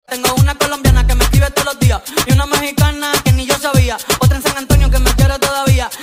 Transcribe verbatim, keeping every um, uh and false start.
Tengo una colombiana que me escribe todos los días y una mexicana que ni yo sabía. Otra en San Antonio que me quiere todavía.